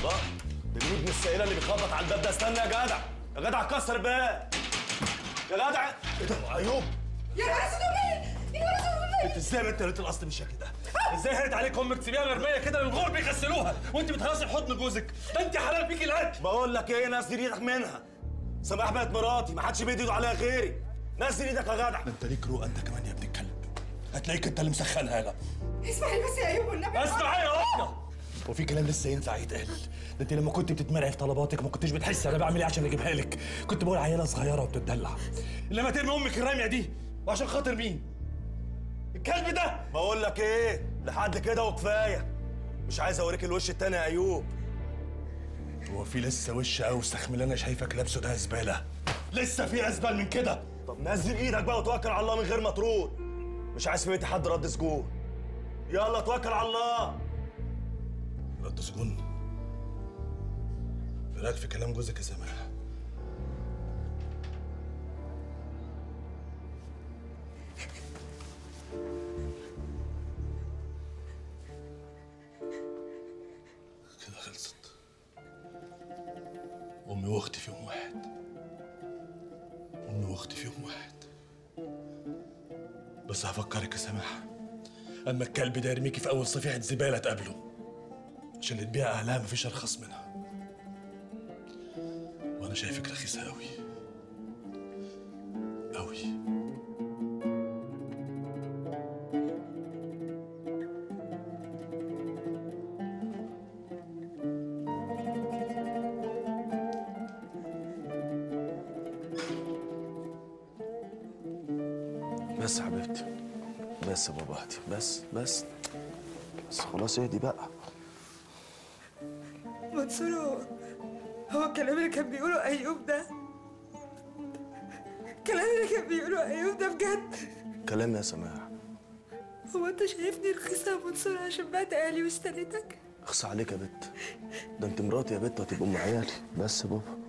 بقى ده مين ابن السائله اللي بيخبط على الباب ده؟ استنى يا جدع، يا جدع كسر الباب يا جدع. ايه ده ايوب؟ يا ناس دول يا ناس دول انت ازاي بنت قلت الاصل بالشكل ده؟ ازاي هرد عليك امك تسيبيها مرميه كده للغور بيغسلوها وانت بتهرسي في حضن جوزك؟ ده انت حلال فيكي الاكل. بقول لك ايه، نزل ايدك منها. سماح بقت مراتي، ما حدش بيدي ايده عليها غيري. نزل ايدك يا جدع. ده انت ليك روق انت كمان يا ابن الكلب، هتلاقيك انت اللي مسخنها. لا اسمعي بس يا ايوب والنبي. اسمعي يا واحده، هو في كلام لسه ينفع يتقال؟ ده انت لما كنت بتتمرعي في طلباتك ما كنتش بتحسي انا بعمل ايه عشان اجيبها لك. كنت بقول عيله صغيره وبتدلع، انما ترمي امك الرميه دي وعشان خاطر مين؟ الكلب ده. بقول لك ايه، لحد كده وكفايه. مش عايز اوريك الوش التاني يا ايوب. هو في لسه وش اوسخ من اللي انا شايفك لابسه ده؟ زباله. لسه في ازبل من كده. طب نزل ايدك بقى وتوكل على الله من غير ما ترد. مش عايز في بيتي حد رد سجون. يلا توكل على الله. رد سجون؟ ايه رايك في كلام جوزك يا سماح؟ كده خلصت. امي واختي في يوم واحد. امي واختي في يوم واحد. بس هفكرك يا سماح، اما الكلب ده يرميكي في اول صفيحه زباله تقابله عشان اللي تبيع اهلها مفيش ارخص منها. وانا شايفك رخيصه قوي قوي. بس يا حبيبتي، بس يا بابا اهدي، بس خلاص اهدي بقى. منصور، هو الكلام اللي كان بيقوله ايوب ده، الكلام اللي كان بيقوله ايوب ده بجد؟ كلام يا سماح. هو انت شايفني رخيصه يا منصور عشان بعت اهلي واشتريتك؟ اخصى عليك يا بت، ده انت مراتي يا بت وهتبقى ام عيالي. بس يا بابا.